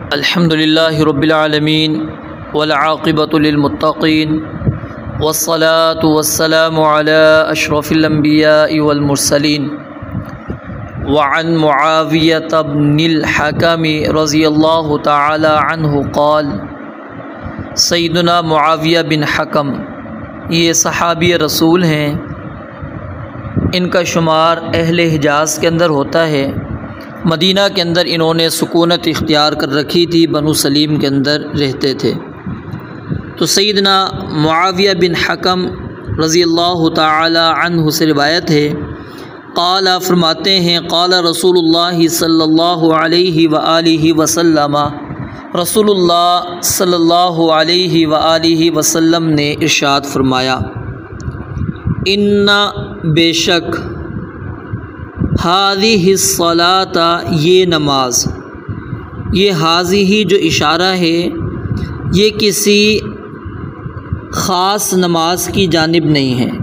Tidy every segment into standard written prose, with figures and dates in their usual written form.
الحمدللہ رب العالمین والعاقبۃ للمتقین والصلاة والسلام علی اشرف الانبیاء والمرسلین وعن معاویۃ بن الحکم رضی اللہ تعالی عنہ قال سیدنا معاویہ بن حکم یہ صحابی رسول ہیں، ان کا شمار اہل حجاز کے اندر ہوتا ہے۔ مدینہ کے اندر انہوں نے سکونت اختیار کر رکھی تھی، بنو سلیم کے اندر رہتے تھے۔ تو سیدنا معاویہ بن حکم رضی اللہ تعالی عنہ سے روایت ہے، قال فرماتے ہیں قال رسول اللہ صلی اللہ علیہ وآلہ وسلم، رسول اللہ صلی اللہ علیہ وآلہ وسلم نے ارشاد فرمایا، ان بے شک ہذہ الصلاۃ یہ نماز، یہ ہذہ جو اشارہ ہے یہ کسی خاص نماز کی جانب نہیں ہے،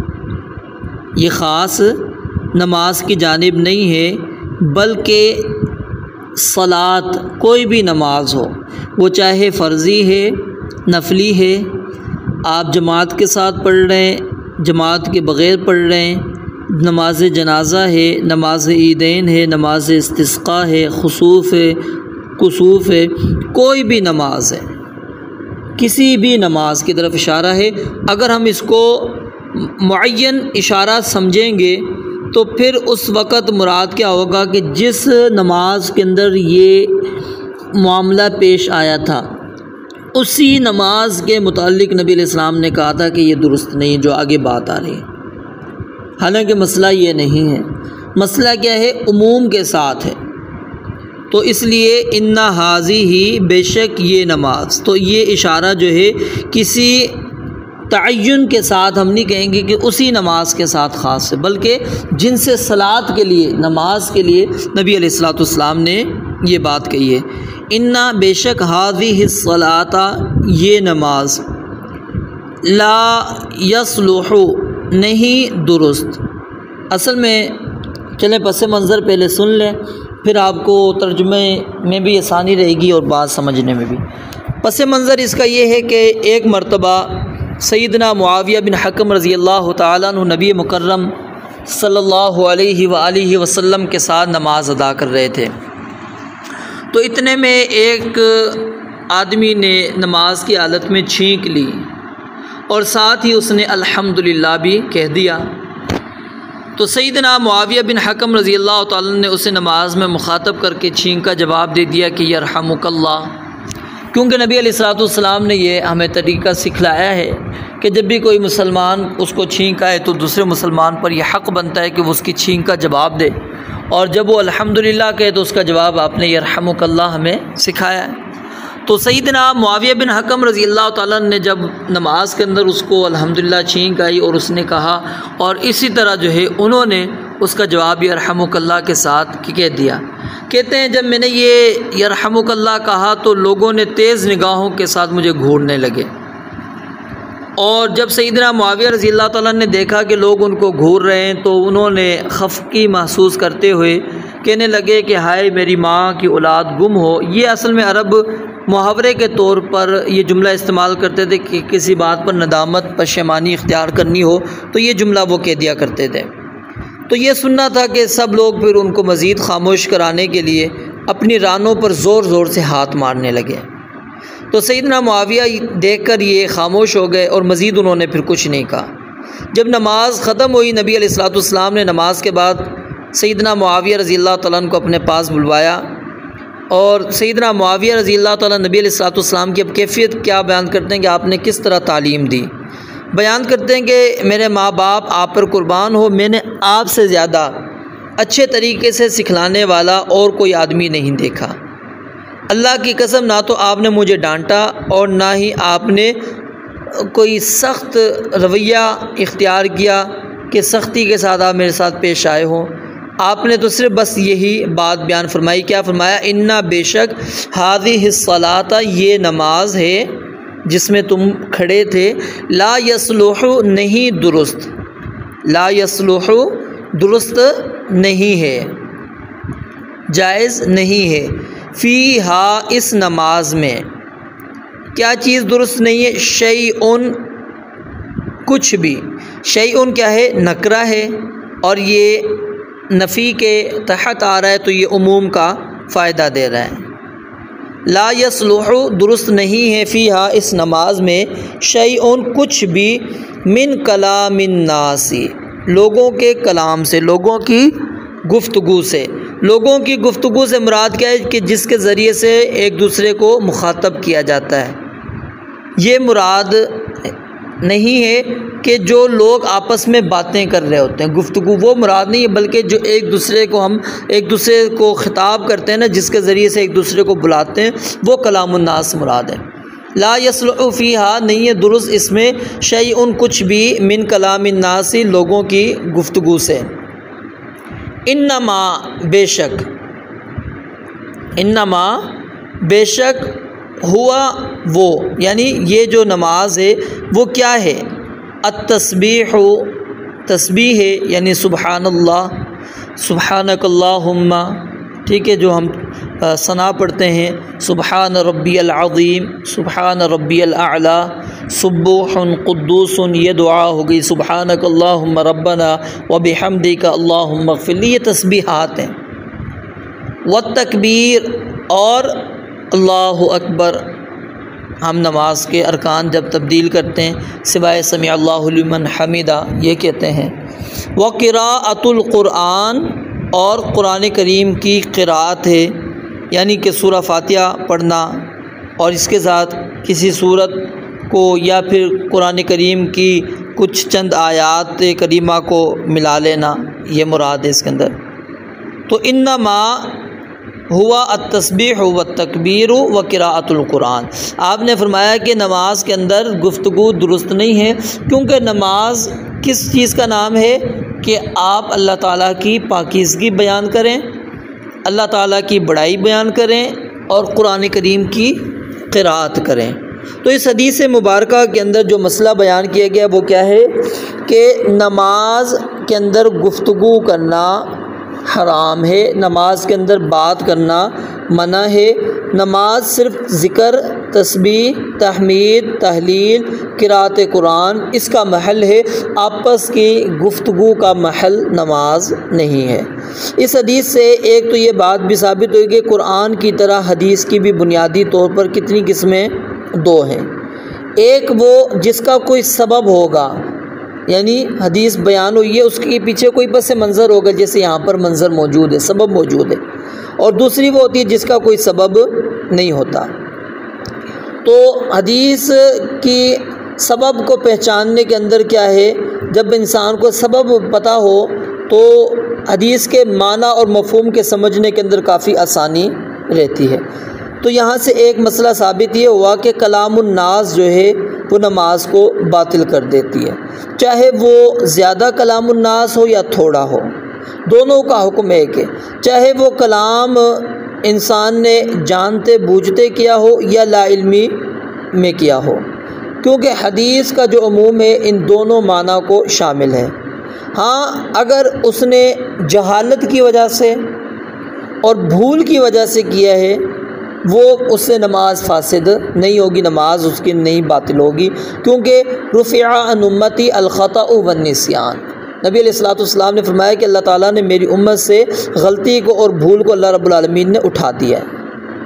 یہ خاص نماز کی جانب نہیں ہے، بلکہ صلاۃ کوئی بھی نماز ہو، وہ چاہے فرضی ہے، نفلی ہے، آپ جماعت کے ساتھ پڑھ رہے ہیں، جماعت کے بغیر پڑھ رہے ہیں، نماز جنازہ ہے، نماز عیدین ہے، نماز استسقاء ہے، خسوف ہے، کسوف ہے، کوئی بھی نماز ہے، کسی بھی نماز کی طرف اشارہ ہے۔ اگر ہم اس کو معین اشارہ سمجھیں گے تو پھر اس وقت مراد کیا ہوگا کہ جس نماز کے اندر یہ معاملہ پیش آیا تھا اسی نماز کے متعلق نبی علیہ السلام نے کہا تھا کہ یہ درست نہیں جو آگے بات آ رہی ہے، حالانکہ مسئلہ یہ نہیں ہے، مسئلہ کیا ہے، عموم کے ساتھ ہے۔ تو اس لیے ان ہذہ بے شک یہ نماز، تو یہ اشارہ جو ہے کسی تعین کے ساتھ ہم نہیں کہیں گے کہ اسی نماز کے ساتھ خاص ہے، بلکہ جن سے صلاۃ کے لیے، نماز کے لیے نبی علیہ الصلوۃ والسلام نے یہ بات کہی ہے، ان بے شک ہذہ الصلاۃ یہ نماز، لا یصلح نہیں درست۔ اصل میں چلیں پس منظر پہلے سن لیں، پھر آپ کو ترجمے میں بھی آسانی رہے گی اور بات سمجھنے میں بھی۔ پس منظر اس کا یہ ہے کہ ایک مرتبہ سیدنا معاویہ بن حکم رضی اللہ تعالیٰ عنہ نبی مکرم صلی اللہ علیہ وآلہ وسلم کے ساتھ نماز ادا کر رہے تھے، تو اتنے میں ایک آدمی نے نماز کی حالت میں چھینک لی اور ساتھ ہی اس نے الحمدللہ بھی کہہ دیا۔ تو سیدنا معاویہ بن حکم رضی اللہ تعالیٰ نے اسے نماز میں مخاطب کر کے چھینک کا جواب دے دیا کہ یرحمک اللہ، کیونکہ نبی علیہ الصلوۃ والسلام نے یہ ہمیں طریقہ سکھلایا ہے کہ جب بھی کوئی مسلمان اس کو چھینک آئے تو دوسرے مسلمان پر یہ حق بنتا ہے کہ وہ اس کی چھینک کا جواب دے، اور جب وہ الحمدللہ کہے تو اس کا جواب آپ نے یرحمک اللہ ہمیں سکھایا ہے۔ تو سیدنا معاویہ بن حکم رضی اللہ تعالیٰ نے جب نماز کے اندر اس کو الحمدللہ چھینک آئی اور اس نے کہا، اور اسی طرح جو ہے انہوں نے اس کا جواب یرحمک اللہ کے ساتھ کہہ دیا۔ کہتے ہیں جب میں نے یہ یرحمک اللہ کہا تو لوگوں نے تیز نگاہوں کے ساتھ مجھے گھورنے لگے، اور جب سیدنا معاویہ رضی اللہ تعالیٰ نے دیکھا کہ لوگ ان کو گھور رہے ہیں تو انہوں نے خفقی محسوس کرتے ہوئے کہنے لگے کہ ہائے میری ماں کی اولاد گم ہو۔ یہ اصل میں عرب محاورے کے طور پر یہ جملہ استعمال کرتے تھے کہ کسی بات پر ندامت پشیمانی اختیار کرنی ہو تو یہ جملہ وہ کہہ دیا کرتے تھے۔ تو یہ سننا تھا کہ سب لوگ پھر ان کو مزید خاموش کرانے کے لیے اپنی رانوں پر زور زور سے ہاتھ مارنے لگے۔ تو سیدنا معاویہ دیکھ کر یہ خاموش ہو گئے اور مزید انہوں نے پھر کچھ نہیں کہا۔ جب نماز ختم ہوئی، نبی علیہ الصلوۃ والسلام نے نماز کے بعد سیدنا معاویہ رضی اللہ تعالیٰ عنہ کو اپنے پاس بلوایا، اور سیدنا معاویہ رضی اللہ تعالیٰ نبی علیہ الصلوۃ والسلام کی اب کیفیت کیا بیان کرتے ہیں کہ آپ نے کس طرح تعلیم دی۔ بیان کرتے ہیں کہ میرے ماں باپ آپ پر قربان ہو، میں نے آپ سے زیادہ اچھے طریقے سے سکھلانے والا اور کوئی آدمی نہیں دیکھا۔ اللہ کی قسم نہ تو آپ نے مجھے ڈانٹا اور نہ ہی آپ نے کوئی سخت رویہ اختیار کیا کہ سختی کے ساتھ آپ میرے ساتھ پیش آئے ہوں۔ آپ نے تو صرف بس یہی بات بیان فرمائی، کیا فرمایا، انا بے شک ہذہ الصلاۃ یہ نماز ہے جس میں تم کھڑے تھے، لا یصلح نہیں درست، لا یصلح درست نہیں ہے، جائز نہیں ہے، فیہا اس نماز میں کیا چیز درست نہیں ہے؟ شیئن کچھ بھی. شیئن کیا ہے؟ نکرہ ہے اور یہ نفی کے تحت آ رہا ہے تو یہ عموم کا فائدہ دے رہا ہے. لا یصلح درست نہیں ہے فیہا اس نماز میں شیئن کچھ بھی من کلام الناس لوگوں کے کلام سے، لوگوں کی گفتگو سے. لوگوں کی گفتگو سے مراد کیا ہے؟ کہ جس کے ذریعے سے ایک دوسرے کو مخاطب کیا جاتا ہے. یہ مراد نہیں ہے کہ جو لوگ آپس میں باتیں کر رہے ہوتے ہیں، گفتگو وہ مراد نہیں ہے، بلکہ جو ایک دوسرے کو خطاب کرتے ہیں نا، جس کے ذریعے سے ایک دوسرے کو بلاتے ہیں، وہ کلام الناس مراد ہے. لا یصلح فیہا نہیں ہے درست اس میں شیئن کچھ بھی من کلام الناس لوگوں کی گفتگو سے. انما بے شک ہوا وہ، یعنی یہ جو نماز ہے وہ کیا ہے؟ التسبیح تسبیح ہے، یعنی سبحان اللہ، سبحانک اللہم، ٹھیک ہے، جو ہم ثنا پڑھتے ہیں، سبحان ربی العظیم، سبحان ربی الاعلی، سبوح قدوس، یہ دعا ہو گئی، سبحانک اللہم ربنا وبحمدک اللہم اغفر لی، یہ تسبیحات ہیں. والتکبیر اور اللہ اکبر، ہم نماز کے ارکان جب تبدیل کرتے ہیں سوائے سمع اللہ لمن حمیدہ یہ کہتے ہیں. وقراءۃ القرآن اور قرآن کریم کی قراءت ہے، یعنی کہ سورہ فاتحہ پڑھنا اور اس کے ساتھ کسی سورت کو یا پھر قرآن کریم کی کچھ چند آیات کریمہ کو ملا لینا، یہ مراد ہے اس کے اندر. تو انما ہوا التسبیح والتکبیر وقراءۃ القرآن. آپ نے فرمایا کہ نماز کے اندر گفتگو درست نہیں ہے، کیونکہ نماز کس چیز کا نام ہے؟ کہ آپ اللہ تعالیٰ کی پاکیزگی بیان کریں، اللہ تعالیٰ کی بڑائی بیان کریں اور قرآن کریم کی قراءت کریں. تو اس حدیث مبارکہ کے اندر جو مسئلہ بیان کیا گیا وہ کیا ہے؟ کہ نماز کے اندر گفتگو کرنا حرام ہے، نماز کے اندر بات کرنا منع ہے. نماز صرف ذکر، تسبیح، تحمید، تحلیل، قراءت قرآن اس کا محل ہے، آپس کی گفتگو کا محل نماز نہیں ہے. اس حدیث سے ایک تو یہ بات بھی ثابت ہوئی کہ قرآن کی طرح حدیث کی بھی بنیادی طور پر کتنی قسمیں؟ دو ہیں. ایک وہ جس کا کوئی سبب ہوگا، یعنی حدیث بیان ہوئی ہے اس کے پیچھے کوئی پس منظر ہوگا، جیسے یہاں پر منظر موجود ہے، سبب موجود ہے. اور دوسری وہ ہوتی ہے جس کا کوئی سبب نہیں ہوتا. تو حدیث کی سبب کو پہچاننے کے اندر کیا ہے؟ جب انسان کو سبب پتہ ہو تو حدیث کے معنی اور مفہوم کے سمجھنے کے اندر کافی آسانی رہتی ہے. تو یہاں سے ایک مسئلہ ثابت یہ ہوا کہ کلام الناس جو ہے وہ نماز کو باطل کر دیتی ہے، چاہے وہ زیادہ کلام الناس ہو یا تھوڑا ہو، دونوں کا حکم ایک ہے. چاہے وہ کلام انسان نے جانتے بوجھتے کیا ہو یا لا علمی میں کیا ہو، کیونکہ حدیث کا جو عموم ہے ان دونوں معنی کو شامل ہے. ہاں اگر اس نے جہالت کی وجہ سے اور بھول کی وجہ سے کیا ہے وہ اس سے نماز فاسد نہیں ہوگی، نماز اس کی نہیں باطل ہوگی، کیونکہ رفع عن امتی الخطأ والنسیان. نبی علیہ الصلوۃ والسلام نے فرمایا کہ اللہ تعالیٰ نے میری امت سے غلطی کو اور بھول کو اللہ رب العالمین نے اٹھا دیا ہے.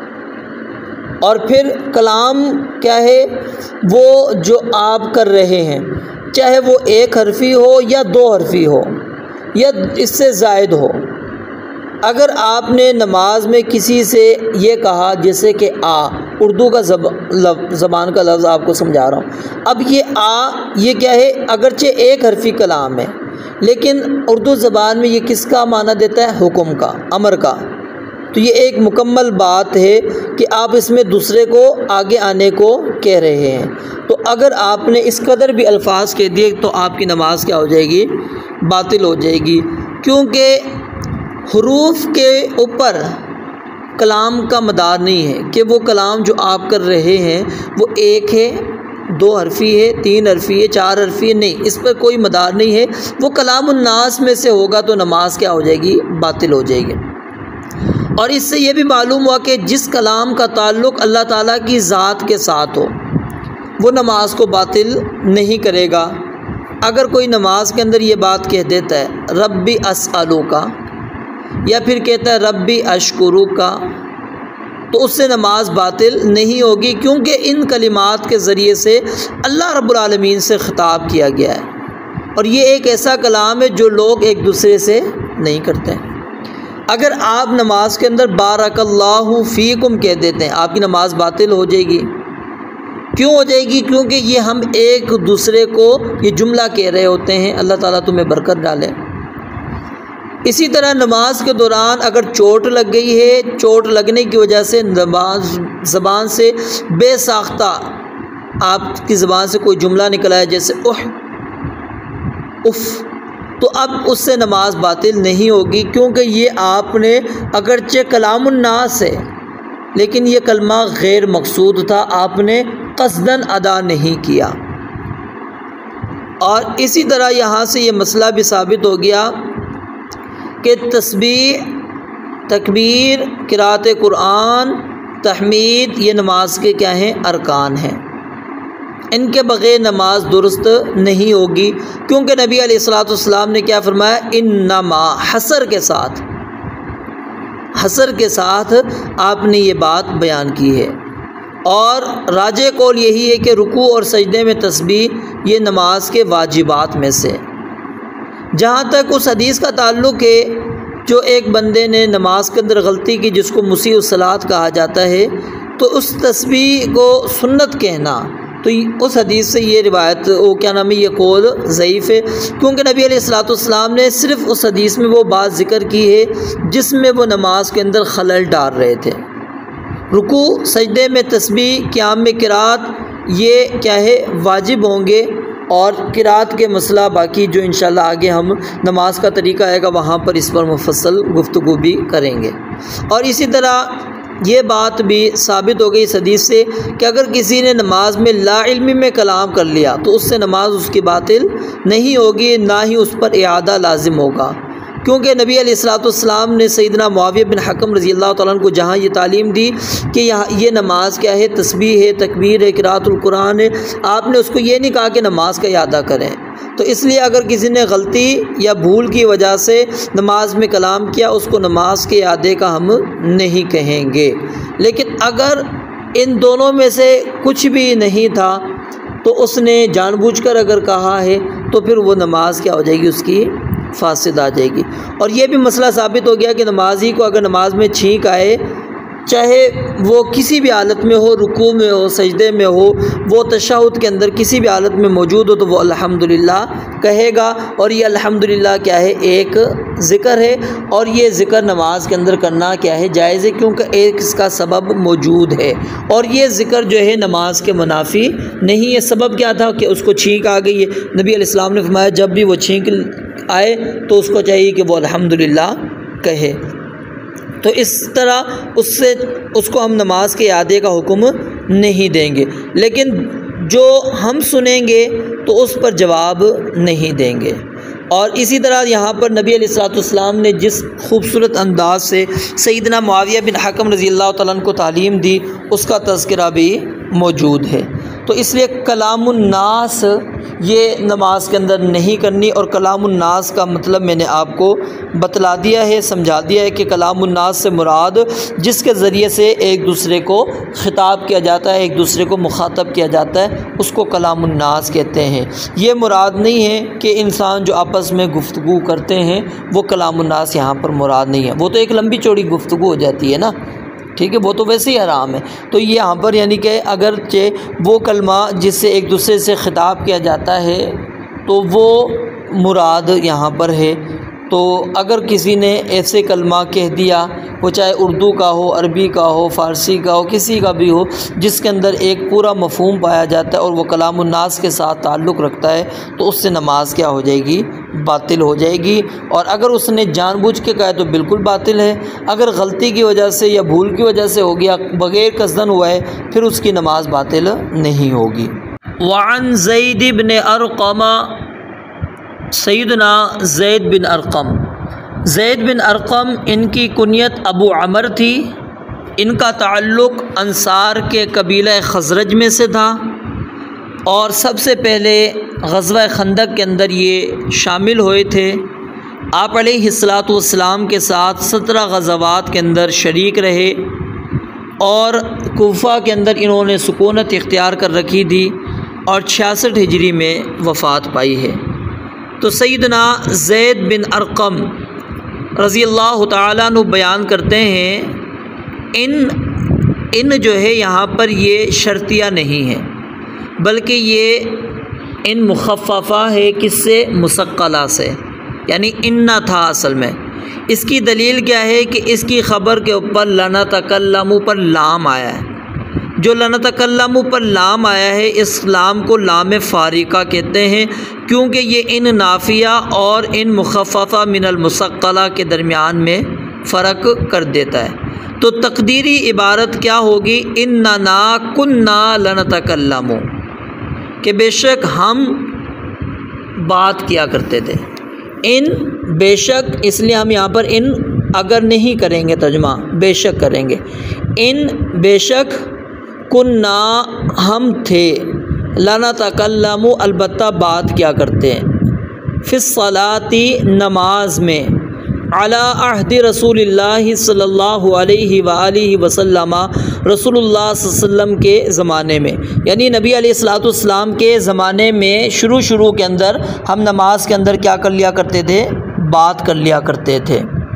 اور پھر کلام کیا ہے؟ وہ جو آپ کر رہے ہیں، چاہے وہ ایک حرفی ہو یا دو حرفی ہو یا اس سے زائد ہو. اگر آپ نے نماز میں کسی سے یہ کہا جیسے کہ اردو کا زبان کا لفظ آپ کو سمجھا رہا ہوں، اب یہ کیا ہے؟ اگرچہ ایک حرفی کلام ہے لیکن اردو زبان میں یہ کس کا معنی دیتا ہے؟ حکم کا، امر کا. تو یہ ایک مکمل بات ہے کہ آپ اس میں دوسرے کو آگے آنے کو کہہ رہے ہیں. تو اگر آپ نے اس قدر بھی الفاظ کہہ دیے تو آپ کی نماز کیا ہو جائے گی؟ باطل ہو جائے گی، کیونکہ حروف کے اوپر کلام کا مدار نہیں ہے کہ وہ کلام جو آپ کر رہے ہیں وہ ایک ہے، دو حرفی ہے، تین حرفی ہے، چار حرفی ہے، نہیں، اس پر کوئی مدار نہیں ہے. وہ کلام الناس میں سے ہوگا تو نماز کیا ہو جائے گی؟ باطل ہو جائے گی. اور اس سے یہ بھی معلوم ہوا کہ جس کلام کا تعلق اللہ تعالیٰ کی ذات کے ساتھ ہو وہ نماز کو باطل نہیں کرے گا۔ اگر کوئی نماز کے اندر یہ بات کہہ دیتا ہے ربی اسألوکا، یا پھر کہتا ہے ربی اشکروکا، تو اس سے نماز باطل نہیں ہوگی، کیونکہ ان کلمات کے ذریعے سے اللہ رب العالمین سے خطاب کیا گیا ہے، اور یہ ایک ایسا کلام ہے جو لوگ ایک دوسرے سے نہیں کرتے ہیں۔ اگر آپ نماز کے اندر بارک اللہ فیکم کہہ دیتے ہیں، آپ کی نماز باطل ہو جائے گی۔ کیوں ہو جائے گی؟ کیونکہ یہ ہم ایک دوسرے کو یہ جملہ کہہ رہے ہوتے ہیں، اللہ تعالیٰ تمہیں برکت ڈالے۔ اسی طرح نماز کے دوران اگر چوٹ لگ گئی ہے، چوٹ لگنے کی وجہ سے نماز زبان سے بے ساختہ آپ کی زبان سے کوئی جملہ نکلا ہے جیسے اف، تو اب اس سے نماز باطل نہیں ہوگی، کیونکہ یہ آپ نے اگرچہ کلام الناس ہے لیکن یہ کلمہ غیر مقصود تھا، آپ نے قصداً ادا نہیں کیا۔ اور اسی طرح یہاں سے یہ مسئلہ بھی ثابت ہو گیا کہ تسبیح، تکبیر، قرأت قرآن، تحمید یہ نماز کے کیا ہیں؟ ارکان ہیں۔ ان کے بغیر نماز درست نہیں ہوگی، کیونکہ نبی علیہ الصلوۃ والسلام نے کیا فرمایا؟ انما، حصر کے ساتھ آپ نے یہ بات بیان کی ہے۔ اور راجح قول یہی ہے کہ رکوع اور سجدے میں تسبیح یہ نماز کے واجبات میں سے۔ جہاں تک اس حدیث کا تعلق ہے جو ایک بندے نے نماز کے اندر غلطی کی جس کو مسیء الصلاۃ کہا جاتا ہے، تو اس تسبیح کو سنت کہنا، تو اس حدیث سے یہ روایت یہ قول ضعیف ہے، کیونکہ نبی علیہ الصلوۃ والسلام نے صرف اس حدیث میں وہ بات ذکر کی ہے جس میں وہ نماز کے اندر خلل ڈال رہے تھے۔ رکوع سجدے میں تسبیح، قیام میں قرات یہ کیا ہے؟ واجب ہوں گے، اور قرات کے مسئلہ باقی جو انشاءاللہ آگے ہم نماز کا طریقہ آئے گا وہاں پر اس پر مفصل گفتگو بھی کریں گے۔ اور اسی طرح یہ بات بھی ثابت ہو گئی اس حدیث سے کہ اگر کسی نے نماز میں لا علمی میں کلام کر لیا تو اس سے نماز اس کی باطل نہیں ہوگی، نہ ہی اس پر اعادہ لازم ہوگا، کیونکہ نبی علیہ الصلوۃ والسلام نے سیدنا معاویہ بن حکم رضی اللہ تعالیٰ عنہ کو جہاں یہ تعلیم دی کہ یہ نماز کیا ہے؟ تسبیح ہے، تکبیر ہے، قرأت القرآن ہے، آپ نے اس کو یہ نہیں کہا کہ نماز کا اعادہ کریں۔ تو اس لیے اگر کسی نے غلطی یا بھول کی وجہ سے نماز میں کلام کیا، اس کو نماز کے اعادے کا ہم نہیں کہیں گے۔ لیکن اگر ان دونوں میں سے کچھ بھی نہیں تھا تو اس نے جان بوجھ کر اگر کہا ہے تو پھر وہ نماز کیا ہو جائے گی؟ اس کی فاسد آ جائے گی۔ اور یہ بھی مسئلہ ثابت ہو گیا کہ نمازی کو اگر نماز میں چھینک آئے، چاہے وہ کسی بھی حالت میں ہو، رکوع میں ہو، سجدے میں ہو، وہ تشہد کے اندر کسی بھی حالت میں موجود ہو، تو وہ الحمدللہ کہے گا۔ اور یہ الحمدللہ کیا ہے؟ ایک ذکر ہے، اور یہ ذکر نماز کے اندر کرنا کیا ہے؟ جائز ہے، کیونکہ ایک اس کا سبب موجود ہے، اور یہ ذکر جو ہے نماز کے منافی نہیں ہے۔ سبب کیا تھا؟ کہ اس کو چھینک آ گئی ہے۔ نبی علیہ السلام نے فرمایا جب بھی وہ چھینک آئے تو اس کو چاہیے کہ وہ الحمدللہ کہے۔ تو اس طرح اس کو ہم نماز کے اعادے کا حکم نہیں دیں گے، لیکن جو ہم سنیں گے تو اس پر جواب نہیں دیں گے۔ اور اسی طرح یہاں پر نبی علیہ الصلوۃ والسلام نے جس خوبصورت انداز سے سیدنا معاویہ بن حکم رضی اللہ تعالیٰ عنہ کو تعلیم دی اس کا تذکرہ بھی موجود ہے۔ تو اس لیے کلام الناس یہ نماز کے اندر نہیں کرنی، اور کلام الناس کا مطلب میں نے آپ کو بتلا دیا ہے، سمجھا دیا ہے کہ کلام الناس سے مراد جس کے ذریعے سے ایک دوسرے کو خطاب کیا جاتا ہے، ایک دوسرے کو مخاطب کیا جاتا ہے، اس کو کلام الناس کہتے ہیں۔ یہ مراد نہیں ہے کہ انسان جو آپس میں گفتگو کرتے ہیں وہ کلام الناس یہاں پر مراد نہیں ہے، وہ تو ایک لمبی چوڑی گفتگو ہو جاتی ہے نا، ٹھیک ہے، وہ تو ویسے ہی حرام ہے۔ تو یہ یہاں پر یعنی کہ اگرچہ وہ کلمہ جس سے ایک دوسرے سے خطاب کیا جاتا ہے تو وہ مراد یہاں پر ہے۔ تو اگر کسی نے ایسے کلمہ کہہ دیا، وہ چاہے اردو کا ہو، عربی کا ہو، فارسی کا ہو، کسی کا بھی ہو، جس کے اندر ایک پورا مفہوم پایا جاتا ہے اور وہ کلام الناس کے ساتھ تعلق رکھتا ہے، تو اس سے نماز کیا ہو جائے گی؟ باطل ہو جائے گی۔ اور اگر اس نے جان بوجھ کے کہا تو بالکل باطل ہے، اگر غلطی کی وجہ سے یا بھول کی وجہ سے ہو گیا، بغیر قصدن ہوا ہے، پھر اس کی نماز باطل نہیں ہوگی۔ وعن زید بن ارقم، سیدنا زید بن ارقم زید بن ارقم ان کی کنیت ابو عمر تھی، ان کا تعلق انصار کے قبیلہ خزرج میں سے تھا، اور سب سے پہلے غزوہ خندق کے اندر یہ شامل ہوئے تھے۔ آپ علیہ الصلاۃ والسلام کے ساتھ 17 غزوات کے اندر شریک رہے، اور کوفہ کے اندر انہوں نے سکونت اختیار کر رکھی تھی، اور 66 ہجری میں وفات پائی ہے۔ تو سیدنا زید بن ارقم رضی اللہ تعالیٰ عنہ بیان کرتے ہیں، ان جو ہے یہاں پر یہ شرطیہ نہیں ہے، بلکہ یہ ان مخففہ ہے، کس سے؟ مثقلہ سے، یعنی ان نہ تھا اصل میں۔ اس کی دلیل کیا ہے کہ اس کی خبر کے اوپر لنتکلم پر لام آیا ہے۔ جو لنتکلم پر لام آیا ہے، اس لام کو لام فارقہ کہتے ہیں، کیونکہ یہ ان نافیہ اور ان مخففہ من المثقلہ کے درمیان میں فرق کر دیتا ہے۔ تو تقدیری عبارت کیا ہوگی؟ اننا کننا لنتکلم، کہ بے شک ہم بات کیا کرتے تھے۔ ان بے شک، اس لیے ہم یہاں پر ان اگر نہیں کریں گے ترجمہ، بے شک کریں گے۔ ان بے شک، کننا ہم تھے، لنتکلم البتہ بات کیا کرتے ہیں، فی الصلاۃ نماز میں، علی عہد رسول اللہ صلی اللہ علیہ وآلہ وسلم، رسول اللہ صلی اللہ علیہ وسلم کے زمانے میں، یعنی نبی علیہ الصلوۃ والسلام کے زمانے میں شروع کے اندر ہم نماز کے اندر کیا کر لیا کرتے تھے؟ بات کر لیا کرتے تھے۔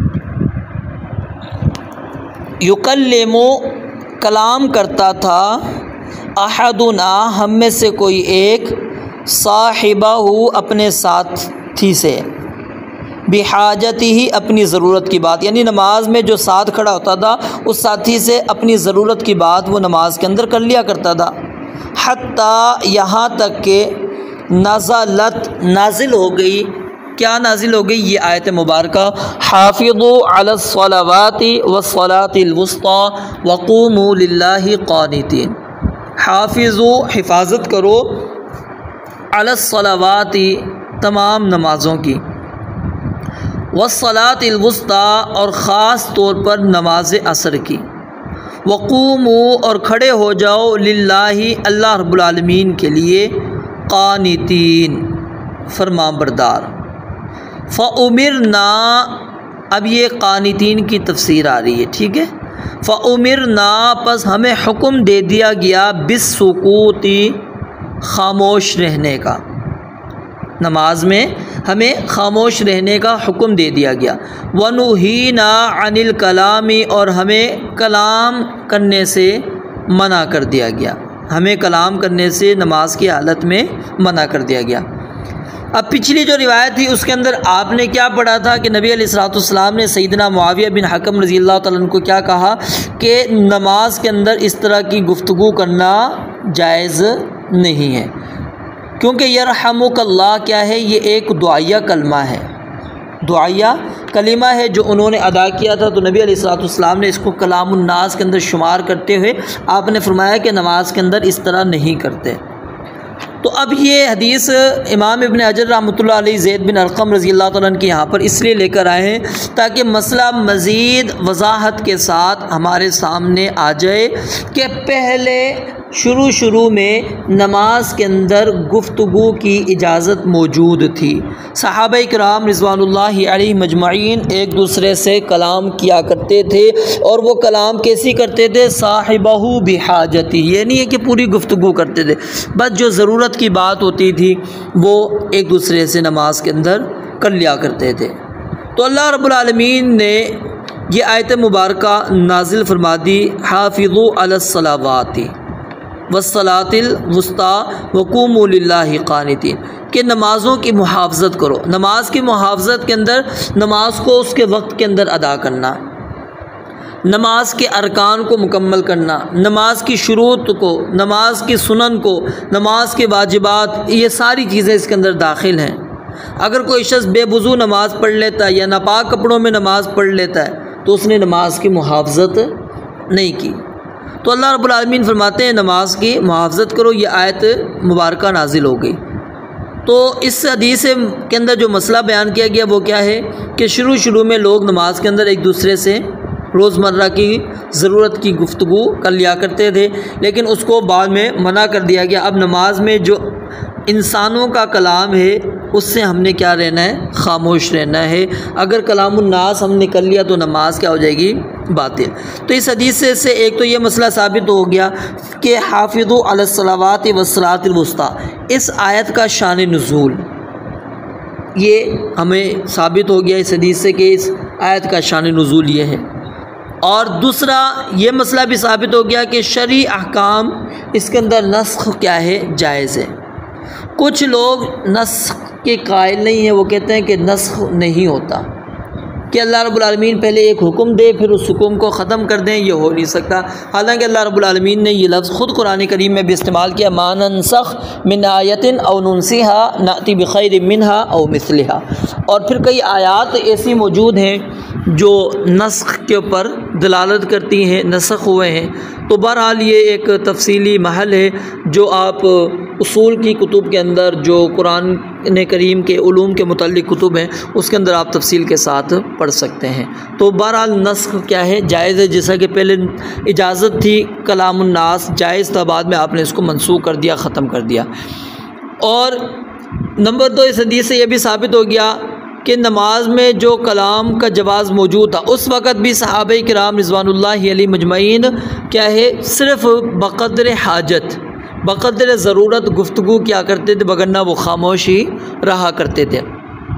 یکلم، کلام کرتا تھا، احدنا، ہم میں سے کوئی ایک، صاحبہ، اپنے ساتھی سے، بحاجتہ، اپنی ضرورت کی بات، یعنی نماز میں جو ساتھ کھڑا ہوتا تھا اس ساتھی سے اپنی ضرورت کی بات وہ نماز کے اندر کر لیا کرتا تھا۔ حتیٰ، یہاں تک کہ نزلت، نازل ہو گئی، کیا نازل ہو گئی؟ یہ آیت مبارکہ، حافظوا علی الصلوات والصلاۃ الوسطی وقوموا للہ قانتین۔ حافظوا، حفاظت کرو، علی الصلوات، تمام نمازوں کی، والصلاۃ الوسطی، اور خاص طور پر نماز عصر کی، وقوموا، اور کھڑے ہو جاؤ، للہ، اللہ رب العالمین کے لیے، قانتین، فرما بردار۔ فَأُمِرْنَا، اب یہ قانتین کی تفسیر آ رہی ہے، ٹھیک ہے۔ فَأُمِرْنَا، پس ہمیں حکم دے دیا گیا، بِالسُّکُوتِ، خاموش رہنے کا، نماز میں ہمیں خاموش رہنے کا حکم دے دیا گیا۔ وَنُہِینَا عَنِ الْكَلَامِ، اور ہمیں کلام کرنے سے منع کر دیا گیا، ہمیں کلام کرنے سے نماز کی حالت میں منع کر دیا گیا۔ اب پچھلی جو روایت تھی اس کے اندر آپ نے کیا پڑھا تھا کہ نبی علیہ الصلوۃ والسلام نے سیدنا معاویہ بن حکم رضی اللہ تعالیٰ عنہ کو کیا کہا کہ نماز کے اندر اس طرح کی گفتگو کرنا جائز نہیں ہے، کیونکہ یرحمک اللہ کیا ہے؟ یہ ایک دعائیہ کلمہ ہے، دعائیہ کلمہ ہے جو انہوں نے ادا کیا تھا، تو نبی علیہ الصلوۃ والسلام نے اس کو کلام الناس کے اندر شمار کرتے ہوئے آپ نے فرمایا کہ نماز کے اندر اس طرح نہیں کرتے۔ تو اب یہ حدیث امام ابن حجر رحمۃ اللہ علیہ زید بن ارقم رضی اللہ تعالیٰ عنہ کی یہاں پر اس لیے لے کر آئے ہیں تاکہ مسئلہ مزید وضاحت کے ساتھ ہمارے سامنے آ جائے کہ پہلے شروع میں نماز کے اندر گفتگو کی اجازت موجود تھی، صحابہ کرام رضوان اللہ علیہ مجمعین ایک دوسرے سے کلام کیا کرتے تھے، اور وہ کلام کیسی کرتے تھے؟ صاحبہ بحاجتی، یہ نہیں ہے کہ پوری گفتگو کرتے تھے، بس جو ضرورت کی بات ہوتی تھی وہ ایک دوسرے سے نماز کے اندر کر لیا کرتے تھے۔ تو اللہ رب العالمین نے یہ آیت مبارکہ نازل فرما دی، حافظوا علی الصلوات والصلاۃ الوسطی وقوموا للہ قانتین، کہ نمازوں کی محافظت کرو۔ نماز کی محافظت کے اندر نماز کو اس کے وقت کے اندر ادا کرنا، نماز کے ارکان کو مکمل کرنا، نماز کی شروط کو، نماز کی سنن کو، نماز کے واجبات، یہ ساری چیزیں اس کے اندر داخل ہیں۔ اگر کوئی شخص بے وضو نماز پڑھ لیتا ہے یا ناپاک کپڑوں میں نماز پڑھ لیتا ہے تو اس نے نماز کی محافظت نہیں کی۔ تو اللہ رب العالمین فرماتے ہیں نماز کی محافظت کرو، یہ آیت مبارکہ نازل ہو گئی۔ تو اس حدیث کے اندر جو مسئلہ بیان کیا گیا وہ کیا ہے کہ شروع میں لوگ نماز کے اندر ایک دوسرے سے روزمرہ کی ضرورت کی گفتگو کر لیا کرتے تھے، لیکن اس کو بعد میں منع کر دیا گیا۔ اب نماز میں جو انسانوں کا کلام ہے اس سے ہم نے کیا رہنا ہے؟ خاموش رہنا ہے۔ اگر کلام الناس ہم نے کر لیا تو نماز کیا ہو جائے گی؟ باطل۔ تو اس حدیث سے ایک تو یہ مسئلہ ثابت ہو گیا کہ حافظوا علی الصلوات والصلاۃ الوسطیٰ، اس آیت کا شان نزول یہ ہمیں ثابت ہو گیا اس حدیث سے کہ اس آیت کا شان نزول یہ ہے۔ اور دوسرا یہ مسئلہ بھی ثابت ہو گیا کہ شرعی احکام اس کے اندر نسخ کیا ہے؟ جائز ہے۔ کچھ لوگ نسخ کے قائل نہیں ہیں، وہ کہتے ہیں کہ نسخ نہیں ہوتا، کہ اللہ رب العالمین پہلے ایک حکم دے پھر اس حکم کو ختم کر دیں، یہ ہو نہیں سکتا۔ حالانکہ اللہ رب العالمین نے یہ لفظ خود قرآن کریم میں بھی استعمال کیا، ما ننسخ من آیت او ننسیہا نأتی بخیر منہا او مثلہا، اور پھر کئی آیات ایسی موجود ہیں جو نسخ کے اوپر دلالت کرتی ہیں، نسخ ہوئے ہیں۔ تو بہرحال یہ ایک تفصیلی محل ہے جو آپ اصول کی کتب کے اندر جو قرآن کریم کے علوم کے متعلق کتب ہیں اس کے اندر آپ تفصیل کے ساتھ پڑھ سکتے ہیں۔ تو بہرحال نسخ کیا ہے؟ جائز ہے، جیسا کہ پہلے اجازت تھی کلام الناس جائز تھا، بعد میں آپ نے اس کو منسوخ کر دیا، ختم کر دیا۔ اور نمبر 2 اس حدیث سے یہ بھی ثابت ہو گیا کہ نماز میں جو کلام کا جواز موجود تھا اس وقت بھی صحابہ کرام رضوان اللہ علیہ مجمعین کیا ہے؟ صرف بقدر حاجت، بقدر ضرورت گفتگو کیا کرتے تھے، وگرنہ وہ خاموش ہی رہا کرتے تھے۔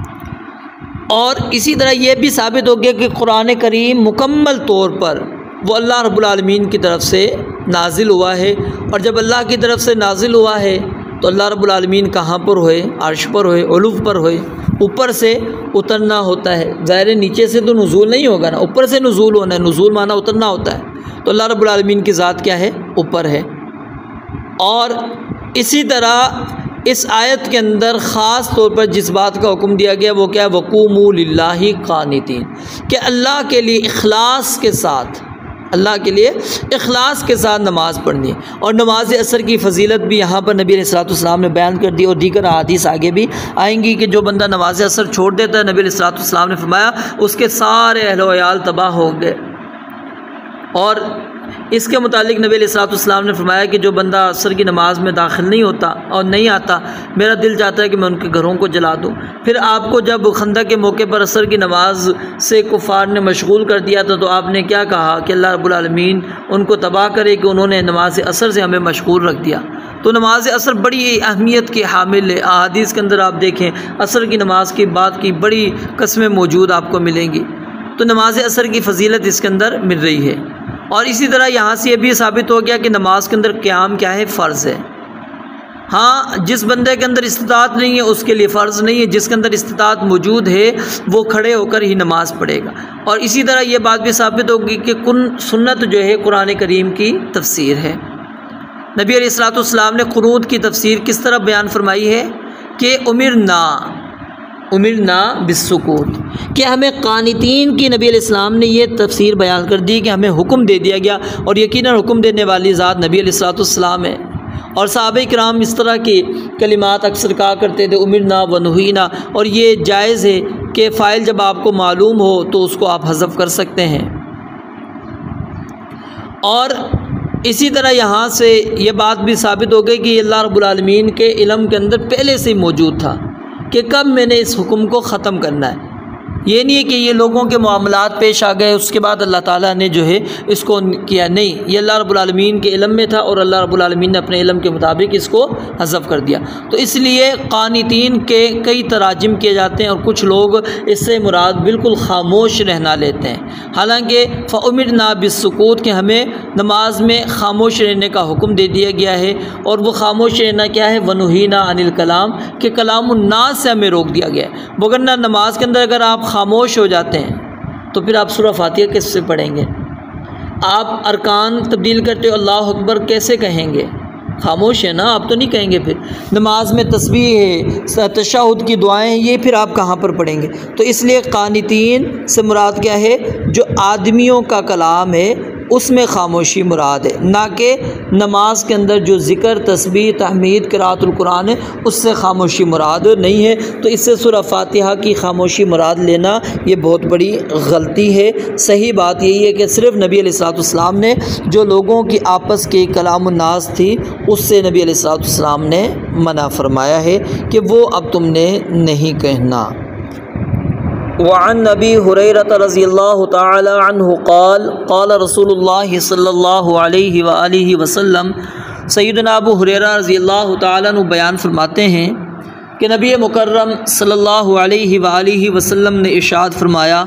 اور اسی طرح یہ بھی ثابت ہو گیا کہ قرآن کریم مکمل طور پر وہ اللہ رب العالمین کی طرف سے نازل ہوا ہے، اور جب اللہ کی طرف سے نازل ہوا ہے تو اللہ رب العالمین کہاں پر ہوئے؟ عرش پر ہوئے، علو پر ہوئے، اوپر سے اترنا ہوتا ہے، ظاہر نیچے سے تو نزول نہیں ہوگا نا، اوپر سے نزول ہونا ہے، نزول مانا اترنا ہوتا ہے، تو اللہ رب العالمین کی ذات کیا ہے؟ اوپر ہے۔ اور اسی طرح اس آیت کے اندر خاص طور پر جس بات کا حکم دیا گیا وہ کیا ہے؟ وقوموا للہ قانتین، کہ اللہ کے لیے اخلاص کے ساتھ، اللہ کے لیے اخلاص کے ساتھ نماز پڑھنی ہے۔ اور نماز عصر کی فضیلت بھی یہاں پر نبی علیہ الصلوۃ والسلام نے بیان کر دی، اور دیگر احادیث آگے بھی آئیں گی کہ جو بندہ نماز عصر چھوڑ دیتا ہے، نبی علیہ الصلوۃ والسلام نے فرمایا اس کے سارے اہل و عیال تباہ ہو گئے۔ اور اس کے متعلق نبی علیہ الصلوۃ والسلام نے فرمایا کہ جو بندہ عصر کی نماز میں داخل نہیں ہوتا اور نہیں آتا، میرا دل چاہتا ہے کہ میں ان کے گھروں کو جلا دوں۔ پھر آپ کو جب خندق کے موقع پر عصر کی نماز سے کفار نے مشغول کر دیا تھا تو آپ نے کیا کہا کہ اللہ رب العالمین ان کو تباہ کرے کہ انہوں نے نماز عصر سے ہمیں مشغول رکھ دیا۔ تو نماز عصر بڑی اہمیت کے حامل ہے، احادیث کے اندر آپ دیکھیں عصر کی نماز کی بات کی بڑی قسمیں موجود آپ کو ملیں گی۔ تو نماز عصر کی فضیلت اس کے اندر مل رہی ہے۔ اور اسی طرح یہاں سے یہ بھی ثابت ہو گیا کہ نماز کے اندر قیام کیا ہے؟ فرض ہے۔ ہاں جس بندے کے اندر استطاعت نہیں ہے اس کے لیے فرض نہیں ہے، جس کے اندر استطاعت موجود ہے وہ کھڑے ہو کر ہی نماز پڑھے گا۔ اور اسی طرح یہ بات بھی ثابت ہوگی کہ سنت جو ہے قرآن کریم کی تفسیر ہے۔ نبی علیہ الصلوۃ والسلام نے قنوت کی تفسیر کس طرح بیان فرمائی ہے کہ امرنا بالسکوت، کہ ہمیں قانتین کی نبی علیہ السلام نے یہ تفسیر بیان کر دی کہ ہمیں حکم دے دیا گیا، اور یقیناً حکم دینے والی ذات نبی علیہ الصلوۃ والسلام ہے۔ اور صحابہ کرام اس طرح کی کلمات اکثر کہا کرتے تھے، امرنا و نہینا، اور یہ جائز ہے کہ فاعل جب آپ کو معلوم ہو تو اس کو آپ حذف کر سکتے ہیں۔ اور اسی طرح یہاں سے یہ بات بھی ثابت ہو گئی کہ اللہ رب العالمین کے علم کے اندر پہلے سے ہی موجود تھا کہ کب میں نے اس حکم کو ختم کرنا ہے۔ یہ نہیں ہے کہ یہ لوگوں کے معاملات پیش آ گئے اس کے بعد اللہ تعالیٰ نے جو ہے اس کو کیا، نہیں، یہ اللہ رب العالمین کے علم میں تھا اور اللہ رب العالمین نے اپنے علم کے مطابق اس کو حذف کر دیا۔ تو اس لیے قانتین کے کئی تراجم کیے جاتے ہیں، اور کچھ لوگ اس سے مراد بالکل خاموش رہنا لیتے ہیں۔ حالانکہ فَأُمِرْنَا بِالسُّكُوتِ کہ ہمیں نماز میں خاموش رہنے کا حکم دے دیا گیا ہے، اور وہ خاموش رہنا کیا ہے؟ وَنُهِينَا عَنِ الْكَلَامِ کہ کلام الناس سے ہمیں روک دیا گیا ہے۔ وگرنہ نماز کے اندر اگر آپ خاموش ہو جاتے ہیں تو پھر آپ سورہ فاتحہ کس سے پڑھیں گے؟ آپ ارکان تبدیل کرتے ہو اللہ اکبر کیسے کہیں گے؟ خاموش ہے نا، آپ تو نہیں کہیں گے۔ پھر نماز میں تسبیح ہے، تشہد کی دعائیں ہیں، یہ پھر آپ کہاں پر پڑھیں گے؟ تو اس لیے قانتین سے مراد کیا ہے؟ جو آدمیوں کا کلام ہے اس میں خاموشی مراد ہے، نہ کہ نماز کے اندر جو ذکر، تسبیح، تحمید، قرأت القرآن ہے اس سے خاموشی مراد نہیں ہے۔ تو اس سے سورہ فاتحہ کی خاموشی مراد لینا یہ بہت بڑی غلطی ہے۔ صحیح بات یہی ہے کہ صرف نبی علیہ السلام نے جو لوگوں کی آپس کی کلام الناس تھی اس سے نبی علیہ السلام نے منع فرمایا ہے کہ وہ اب تم نے نہیں کہنا۔ وعن نبی ہریرہ رضی اللہ تعالی عنہ قال قال رسول اللہ صلی اللہ علیہ وآلہ وسلم، سیدنا ابو ہریرہ رضی اللہ تعالی عنہ بیان فرماتے ہیں کہ نبی مکرم صلی اللہ علیہ وآلہ وسلم نے ارشاد فرمایا،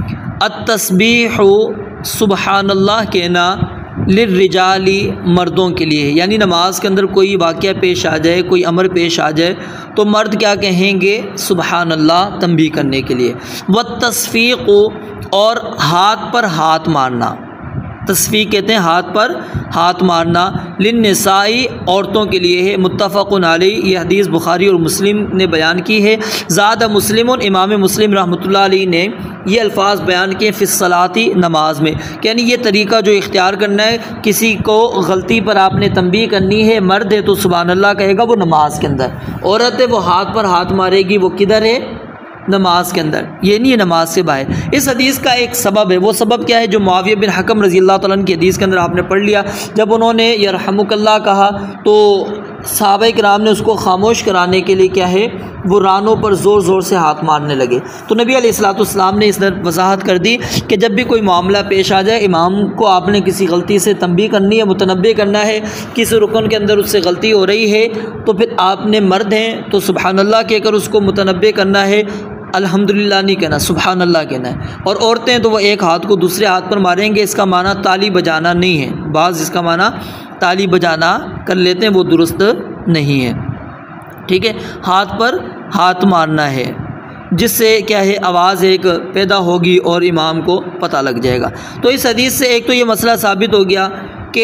التسبیح سبحان اللہ کہنا للرجال مردوں کے لیے، یعنی نماز کے اندر کوئی واقعہ پیش آ جائے، کوئی امر پیش آ جائے تو مرد کیا کہیں گے؟ سبحان اللہ، تنبیہ کرنے کے لیے۔ والتصفیق، اور ہاتھ پر ہاتھ مارنا، تصفیق کہتے ہیں ہاتھ پر ہاتھ مارنا، للنساء عورتوں کے لیے ہے، متفق علیہ، یہ حدیث بخاری اور مسلم نے بیان کی ہے۔ زاد مسلم، امام مسلم رحمۃ اللہ علیہ نے یہ الفاظ بیان کیے فی الصلاۃ، نماز میں، یعنی یہ طریقہ جو اختیار کرنا ہے، کسی کو غلطی پر آپ نے تنبیہ کرنی ہے، مرد ہے تو سبحان اللہ کہے گا وہ نماز کے اندر، عورت ہے وہ ہاتھ پر ہاتھ مارے گی، وہ کدھر ہے؟ نماز کے اندر، یہ نہیں ہے نماز سے باہر۔ اس حدیث کا ایک سبب ہے، وہ سبب کیا ہے؟ جو معاویہ بن حکم رضی اللہ تعالیٰ عنہ کی حدیث کے اندر آپ نے پڑھ لیا، جب انہوں نے یرحمک اللہ کہا تو صحابہ کرام نے اس کو خاموش کرانے کے لیے کیا ہے، وہ رانوں پر زور زور سے ہاتھ مارنے لگے۔ تو نبی علیہ السلام نے اس طرح وضاحت کر دی کہ جب بھی کوئی معاملہ پیش آ جائے، امام کو آپ نے کسی غلطی سے تنبیہ کرنی ہے، متنبہ کرنا ہے، کسی رکن کے اندر اس سے غلطی ہو رہی ہے تو پھر آپ نے مرد ہیں تو سبحان اللہ کہہ کر اس کو متنبہ کرنا ہے، الحمدللہ نہیں کہنا، سبحان اللہ کہنا ہے۔ اور عورتیں تو وہ ایک ہاتھ کو دوسرے ہاتھ پر ماریں گے، اس کا معنی تالی بجانا نہیں ہے، بعض اس کا معنی تالی بجانا کر لیتے ہیں، وہ درست نہیں ہے، ٹھیک ہے۔ ہاتھ پر ہاتھ مارنا ہے، جس سے کیا ہے آواز ایک پیدا ہوگی اور امام کو پتہ لگ جائے گا۔ تو اس حدیث سے ایک تو یہ مسئلہ ثابت ہو گیا کہ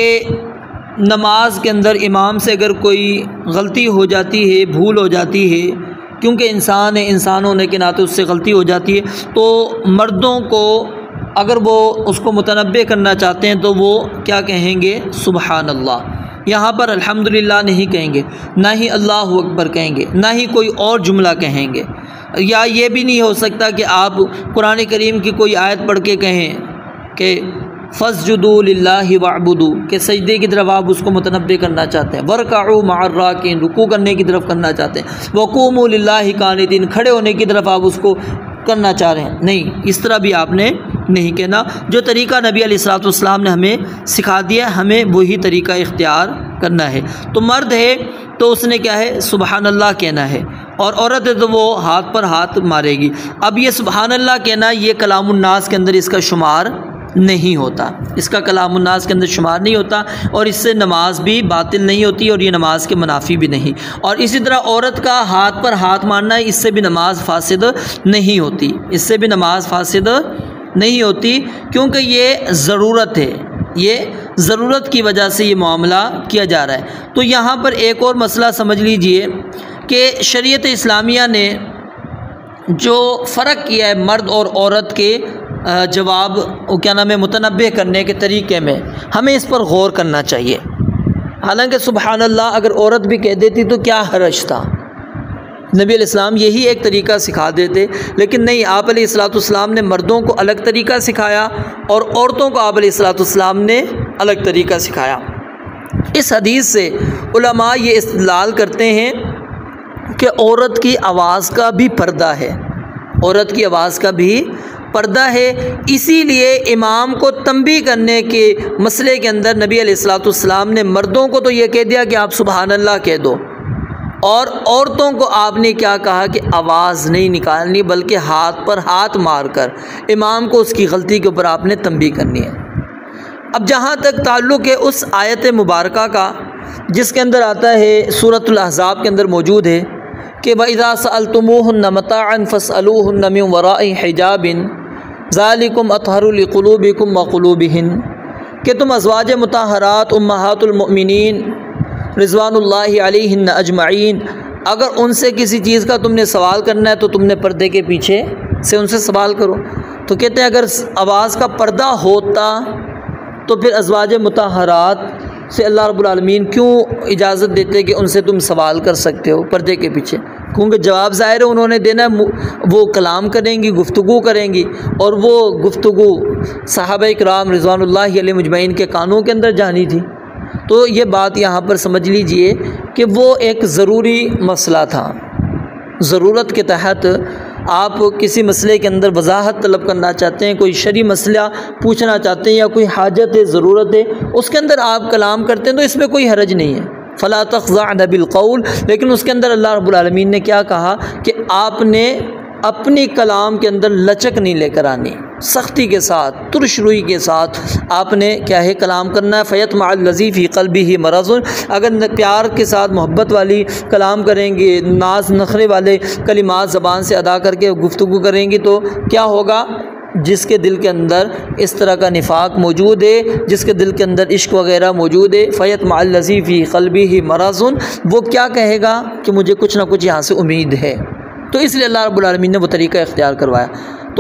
نماز کے اندر امام سے اگر کوئی غلطی ہو جاتی ہے، بھول ہو جاتی ہے، کیونکہ انسان ہے، انسان ہونے کے ناطے اس سے غلطی ہو جاتی ہے، تو مردوں کو اگر وہ اس کو متنبہ کرنا چاہتے ہیں تو وہ کیا کہیں گے؟ سبحان اللہ۔ یہاں پر الحمدللہ نہیں کہیں گے، نہ ہی اللہ اکبر کہیں گے، نہ ہی کوئی اور جملہ کہیں گے، یا یہ بھی نہیں ہو سکتا کہ آپ قرآن کریم کی کوئی آیت پڑھ کے کہیں کہ فَاسْجُدُوا لِلَّهِ وَاعْبُدُوا، کہ سجدے کی طرف آپ اس کو متنبہ کرنا چاہتے ہیں، وَارْكَعُوا مَعَ الرَّاكِعِينَ، رکوع کرنے کی طرف کرنا چاہتے ہیں، وَقُومُوا لِلَّهِ قَانِتِينَ، کھڑے ہونے کی طرف آپ اس کو کرنا چاہ رہے ہیں، نہیں، اس طرح بھی آپ نے نہیں کہنا۔ جو طریقہ نبی علیہ السلام نے ہمیں سکھا دیا، ہمیں وہی طریقہ اختیار کرنا ہے۔ تو مرد ہے تو اس نے کیا ہے؟ سبحان اللہ کہنا ہے، اور عورت ہے تو وہ ہاتھ پر ہاتھ مارے گی۔ اب یہ سبحان اللہ کہنا یہ کلام الناس کے اندر اس کا شمار نہیں ہوتا، اس کا کلام الناس کے اندر شمار نہیں ہوتا، اور اس سے نماز بھی باطل نہیں ہوتی اور یہ نماز کے منافی بھی نہیں۔ اور اسی طرح عورت کا ہاتھ پر ہاتھ مارنا ہے، اس سے بھی نماز فاسد نہیں ہوتی، اس سے بھی نماز فاسد نہیں ہوتی، کیونکہ یہ ضرورت ہے، یہ ضرورت کی وجہ سے یہ معاملہ کیا جا رہا ہے۔ تو یہاں پر ایک اور مسئلہ سمجھ لیجئے کہ شریعت اسلامیہ نے جو فرق کیا ہے مرد اور عورت کے جواب کیا نام ہے متنبہ کرنے کے طریقے میں، ہمیں اس پر غور کرنا چاہیے۔ حالانکہ سبحان اللہ اگر عورت بھی کہہ دیتی تو کیا حرج تھا، نبی علیہ السلام یہی ایک طریقہ سکھا دیتے، لیکن نہیں، آپ علیہ السلام نے مردوں کو الگ طریقہ سکھایا اور عورتوں کو آپ علیہ السلام نے الگ طریقہ سکھایا۔ اس حدیث سے علماء یہ استدلال کرتے ہیں کہ عورت کی آواز کا بھی پردہ ہے، عورت کی آواز کا بھی پردہ ہے، اسی لیے امام کو تنبیہ کرنے کے مسئلے کے اندر نبی علیہ السلام نے مردوں کو تو یہ کہہ دیا کہ آپ سبحان اللہ کہہ دو، اور عورتوں کو آپ نے کیا کہا کہ آواز نہیں نکالنی بلکہ ہاتھ پر ہاتھ مار کر امام کو اس کی غلطی کے اوپر آپ نے تنبیہ کرنی ہے۔ اب جہاں تک تعلق ہے اس آیت مبارکہ کا جس کے اندر آتا ہے سورۃ الاحزاب کے اندر موجود ہے کہ وَإِذَا سَأَلْتُمُوهُنَّ مَتَاعًا فَاسْأَلُوهُنَّ مِنْ وَرَاءِ حِجَابٍ ذَلِكُمْ أَطْهَرُ لِقُلُوبِكُمْ وَقُلُوبِهِنَّ، کہ تم ازواج مطہرات امہات المؤمنین رضوان اللہ علیہن اجمعین، اگر ان سے کسی چیز کا تم نے سوال کرنا ہے تو تم نے پردے کے پیچھے سے ان سے سوال کرو۔ تو کہتے ہیں اگر آواز کا پردہ ہوتا تو پھر ازواج مطہرات سے اللہ رب العالمین کیوں اجازت دیتے کہ ان سے تم سوال کر سکتے ہو پردے کے پیچھے؟ کیونکہ جواب ظاہر ہے انہوں نے دینا، وہ کلام کریں گی، گفتگو کریں گی، اور وہ گفتگو صحابہ کرام رضوان اللہ علیہ مجمعین کے کانوں کے اندر جانی تھی۔ تو یہ بات یہاں پر سمجھ لیجئے کہ وہ ایک ضروری مسئلہ تھا، ضرورت کے تحت آپ کسی مسئلے کے اندر وضاحت طلب کرنا چاہتے ہیں، کوئی شرعی مسئلہ پوچھنا چاہتے ہیں یا کوئی حاجت ہے، ضرورت ہے، اس کے اندر آپ کلام کرتے ہیں تو اس میں کوئی حرج نہیں ہے، فلا تخضعن بالقول۔ لیکن اس کے اندر اللہ رب العالمین نے کیا کہا کہ آپ نے اپنی کلام کے اندر لچک نہیں لے کر آنی، سختی کے ساتھ، ترش روئی کے ساتھ آپ نے کیا ہے کلام کرنا ہے۔ فیطمع الذی فی قلبہ مرض، اگر پیار کے ساتھ محبت والی کلام کریں گے، ناز نخرے والے کلمات زبان سے ادا کر کے گفتگو کریں گی تو کیا ہوگا؟ جس کے دل کے اندر اس طرح کا نفاق موجود ہے، جس کے دل کے اندر عشق وغیرہ موجود ہے، فیطمع الذی فی قلبہ مرض، وہ کیا کہے گا کہ مجھے کچھ نہ کچھ یہاں سے امید ہے۔ تو اس لیے اللہ رب العالمین نے وہ طریقہ اختیار کروایا۔ تو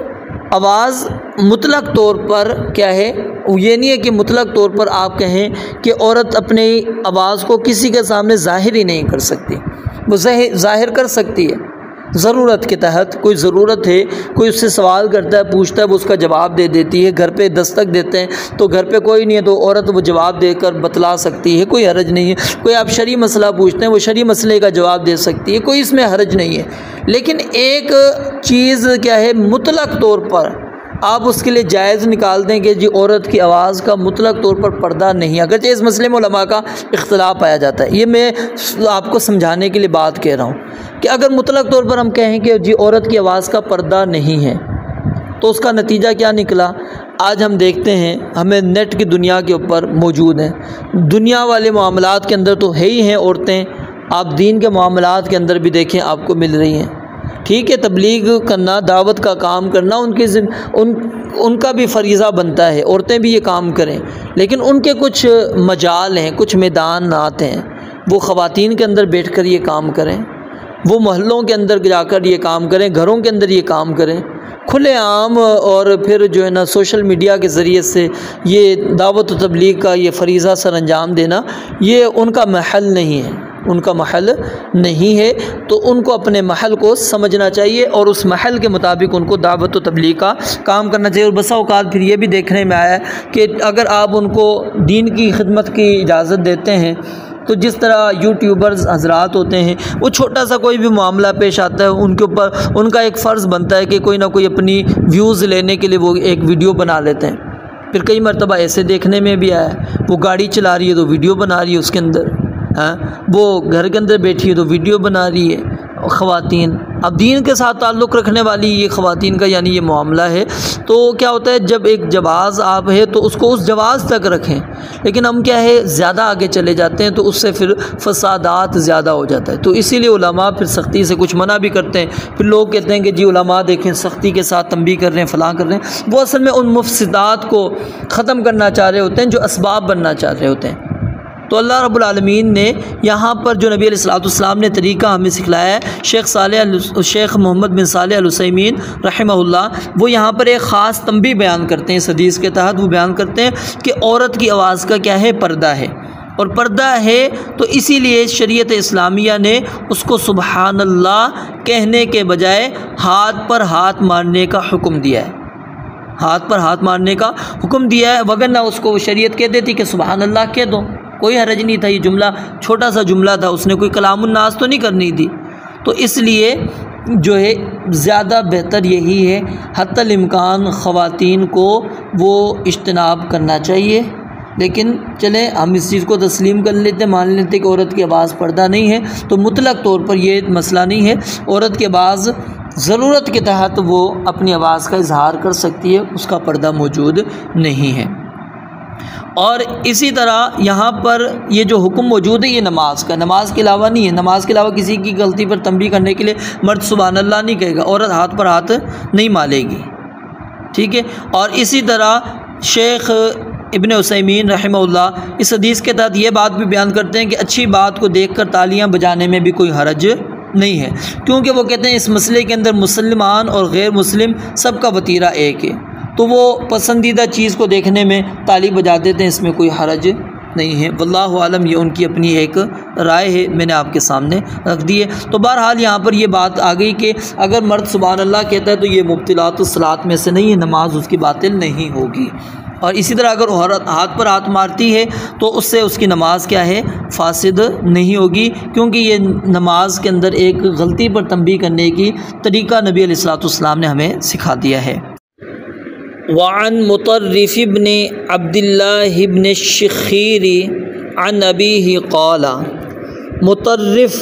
آواز مطلق طور پر کیا ہے، یہ نہیں ہے کہ مطلق طور پر آپ کہیں کہ عورت اپنی آواز کو کسی کے سامنے ظاہر ہی نہیں کر سکتی، وہ ظاہر کر سکتی ہے ضرورت کے تحت۔ کوئی ضرورت ہے، کوئی اس سے سوال کرتا ہے، پوچھتا ہے، وہ اس کا جواب دے دیتی ہے، گھر پہ دستک دیتے ہیں تو گھر پہ کوئی نہیں ہے تو عورت وہ جواب دے کر بتلا سکتی ہے، کوئی حرج نہیں ہے۔ کوئی آپ شرعی مسئلہ پوچھتے ہیں، وہ شرعی مسئلے کا جواب دے سکتی ہے، کوئی اس میں حرج نہیں ہے۔ لیکن ایک چیز کیا ہے، مطلق طور پر آپ اس کے لیے جائز نکال دیں کہ جی عورت کی آواز کا مطلق طور پر پردہ نہیں، اگرچہ اس مسئلے میں علماء کا اختلاف پایا جاتا ہے۔ یہ میں آپ کو سمجھانے کے لیے بات کہہ رہا ہوں کہ اگر مطلق طور پر ہم کہیں کہ جی عورت کی آواز کا پردہ نہیں ہے تو اس کا نتیجہ کیا نکلا؟ آج ہم دیکھتے ہیں، ہمیں نیٹ کی دنیا کے اوپر موجود ہیں، دنیا والے معاملات کے اندر تو ہے ہی ہیں عورتیں، آپ دین کے معاملات کے اندر بھی دیکھیں آپ کو مل رہی ہیں۔ ٹھیک ہے، تبلیغ کرنا، دعوت کا کام کرنا ان کا بھی فریضہ بنتا ہے، عورتیں بھی یہ کام کریں، لیکن ان کے کچھ مجال ہیں، کچھ میدانات ہیں، وہ خواتین کے اندر بیٹھ کر یہ کام کریں، وہ محلوں کے اندر جا کر یہ کام کریں، گھروں کے اندر یہ کام کریں کھلے عام، اور پھر جو ہے نا سوشل میڈیا کے ذریعے سے یہ دعوت و تبلیغ کا یہ فریضہ سر انجام دینا، یہ ان کا محل نہیں ہے، ان کا محل نہیں ہے۔ تو ان کو اپنے محل کو سمجھنا چاہیے اور اس محل کے مطابق ان کو دعوت و تبلیغ کا کام کرنا چاہیے۔ اور بسا اوقات پھر یہ بھی دیکھنے میں آیا ہے کہ اگر آپ ان کو دین کی خدمت کی اجازت دیتے ہیں تو جس طرح یوٹیوبرز حضرات ہوتے ہیں، وہ چھوٹا سا کوئی بھی معاملہ پیش آتا ہے ان کے اوپر ان کا ایک فرض بنتا ہے کہ کوئی نہ کوئی اپنی ویوز لینے کے لیے وہ ایک ویڈیو بنا لیتے ہیں۔ پھر کئی مرتبہ ایسے دیکھنے میں بھی آیا ہے، وہ گاڑی چلا رہی ہے تو ویڈیو بنا رہی ہے اس کے اندر، وہ گھر کے اندر بیٹھی ہے تو ویڈیو بنا رہی ہے خواتین۔ اب دین کے ساتھ تعلق رکھنے والی یہ خواتین کا یعنی یہ معاملہ ہے، تو کیا ہوتا ہے جب ایک جواز آپ ہے تو اس کو اس جواز تک رکھیں، لیکن ہم کیا ہے زیادہ آگے چلے جاتے ہیں تو اس سے پھر فسادات زیادہ ہو جاتا ہے۔ تو اسی لیے علماء پھر سختی سے کچھ منع بھی کرتے ہیں، پھر لوگ کہتے ہیں کہ جی علماء دیکھیں سختی کے ساتھ تنبیہ کر رہے ہیں، فلاں کر رہے ہیں، وہ اصل میں ان مفسدات کو ختم کرنا چاہ رہے ہوتے ہیں جو اسباب بننا چاہ رہے ہوتے ہیں۔ تو اللہ رب العالمین نے یہاں پر جو نبی علیہ السلام نے طریقہ ہمیں سکھلایا ہے، شیخ محمد بن صالح العثیمین رحمہ اللہ، وہ یہاں پر ایک خاص تنبیہ بیان کرتے ہیں اس حدیث کے تحت۔ وہ بیان کرتے ہیں کہ عورت کی آواز کا کیا ہے، پردہ ہے، اور پردہ ہے تو اسی لیے شریعت اسلامیہ نے اس کو سبحان اللہ کہنے کے بجائے ہاتھ پر ہاتھ مارنے کا حکم دیا ہے، ہاتھ پر ہاتھ مارنے کا حکم دیا ہے، وگرنہ اس کو شریعت کہہ دیتی کہ سبحان اللہ کہہ دو، کوئی حرج نہیں تھا، یہ جملہ چھوٹا سا جملہ تھا، اس نے کوئی کلام الناس تو نہیں کرنی تھی۔ تو اس لیے جو ہے زیادہ بہتر یہی ہے، حتی الامکان خواتین کو وہ اجتناب کرنا چاہیے۔ لیکن چلیں ہم اس چیز کو تسلیم کر لیتے، مان لیتے کہ عورت کی آواز پردہ نہیں ہے، تو مطلق طور پر یہ مسئلہ نہیں ہے، عورت کی آواز ضرورت کے تحت وہ اپنی آواز کا اظہار کر سکتی ہے، اس کا پردہ موجود نہیں ہے۔ اور اسی طرح یہاں پر یہ جو حکم موجود ہے یہ نماز کا، نماز کے علاوہ نہیں ہے، نماز کے علاوہ کسی کی غلطی پر تنبیہ کرنے کے لیے مرد سبحان اللہ نہیں کہے گا، عورت ہاتھ پر ہاتھ نہیں مالے گی، ٹھیک ہے۔ اور اسی طرح شیخ ابن عثیمین رحمہ اللہ اس حدیث کے تحت یہ بات بھی بیان کرتے ہیں کہ اچھی بات کو دیکھ کر تالیاں بجانے میں بھی کوئی حرج نہیں ہے، کیونکہ وہ کہتے ہیں اس مسئلے کے اندر مسلمان اور غیر مسلم سب کا وتیرہ ایک ہے، تو وہ پسندیدہ چیز کو دیکھنے میں تالی بجا دیتے ہیں، اس میں کوئی حرج نہیں ہے۔ واللہ عالم، یہ ان کی اپنی ایک رائے ہے، میں نے آپ کے سامنے رکھ دی ہے۔ تو بہرحال یہاں پر یہ بات آ گئی کہ اگر مرد سبحان اللہ کہتا ہے تو یہ مبطلات الصلاۃ میں سے نہیں ہے، نماز اس کی باطل نہیں ہوگی۔ اور اسی طرح اگر عورت ہاتھ پر ہاتھ مارتی ہے تو اس سے اس کی نماز کیا ہے؟ فاسد نہیں ہوگی، کیونکہ یہ نماز کے اندر ایک غلطی پر تنبیہ کرنے کی طریقہ نبی علیہ الصلوۃ والسلام نے ہمیں سکھا دیا ہے۔ وعن مطرف بن عبد اللہ بن الشخیر عن ابیہ قال، مطرف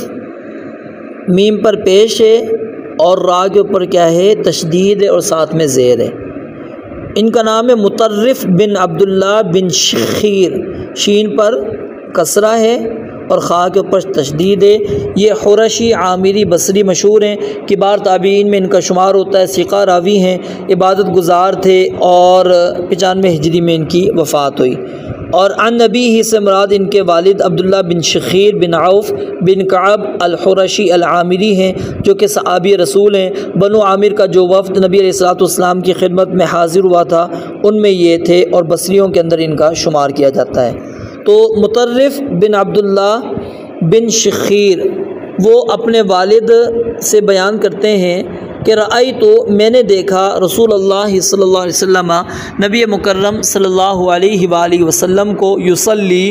میم پر پیش ہے اور را کے اوپر کیا ہے؟ تشدید ہے اور ساتھ میں زیر ہے۔ ان کا نام ہے مطرف بن عبداللہ بن شخیر، شین پر کسرہ ہے اور خا کے اوپر تشدید ہے۔ یہ قرشی عامری بصری مشہور ہیں، کبار تابعین میں ان کا شمار ہوتا ہے، ثقہ راوی ہیں، عبادت گزار تھے اور 95 ہجری میں ان کی وفات ہوئی۔ اور عن نبی ہی سے مراد ان کے والد عبداللہ بن شخیر بن عوف بن کعب القرشی العامری ہیں، جو کہ صحابی رسول ہیں۔ بنو عامر کا جو وفد نبی علیہ الصلوۃ والسلام کی خدمت میں حاضر ہوا تھا ان میں یہ تھے، اور بصریوں کے اندر ان کا شمار کیا جاتا ہے۔ تو مطرف بن عبداللہ بن شخیر وہ اپنے والد سے بیان کرتے ہیں کہ رأیتو، میں نے دیکھا رسول اللہ صلی اللہ علیہ وسلم، نبی مکرم صلی اللہ علیہ وآلہ وسلم کو یصلی،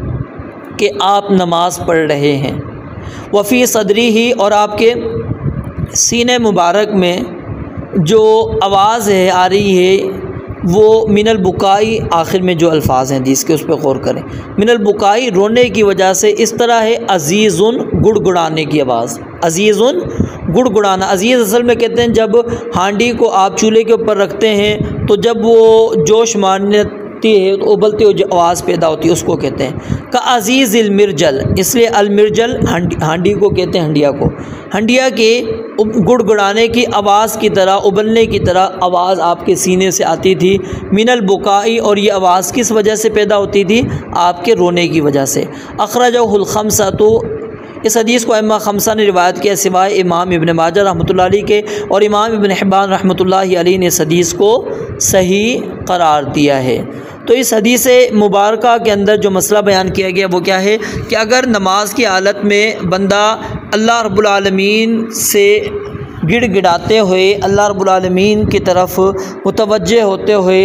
کہ آپ نماز پڑھ رہے ہیں، وفی صدری ہی، اور آپ کے سینے مبارک میں جو آواز ہے آ رہی ہے وہ من البکائی، آخر میں جو الفاظ ہیں جس کے اس پہ غور کریں، من البکائی رونے کی وجہ سے، اس طرح ہے عزیزن گڑ گڑانے کی آواز، عزیزن گڑ گڑانا۔ عزیز اصل میں کہتے ہیں جب ہانڈی کو آپ چولہے کے اوپر رکھتے ہیں تو جب وہ جوش مارتی ہے تو ابلتی ہوئی جو آواز پیدا ہوتی ہے اس کو کہتے ہیں کا عزیز المرجل، اس لیے المرجل ہانڈی کو کہتے ہیں، ہنڈیا کو، ہنڈیا کے گڑ گڑانے کی آواز کی طرح، ابلنے کی طرح آواز آپ کے سینے سے آتی تھی، من البکائی، اور یہ آواز کس وجہ سے پیدا ہوتی تھی؟ آپ کے رونے کی وجہ سے۔ اخرجہ الخمسہ، تو اس حدیث کو ائمہ خمسہ نے روایت کیا سوائے امام ابن ماجہ رحمۃ اللہ علیہ کے، اور امام ابن حبان رحمۃ اللہ علیہ نے اس حدیث کو صحیح قرار دیا ہے۔ تو اس حدیث مبارکہ کے اندر جو مسئلہ بیان کیا گیا وہ کیا ہے کہ اگر نماز کی حالت میں بندہ اللہ رب العالمین سے گڑ گڑاتے ہوئے، اللہ رب العالمین کی طرف متوجہ ہوتے ہوئے،